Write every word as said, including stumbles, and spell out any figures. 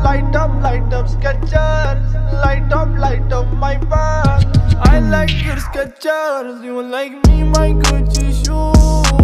light up, light up Skechers. Light up, light up my bag. I like your Skechers, you like me, my Gucci shoes.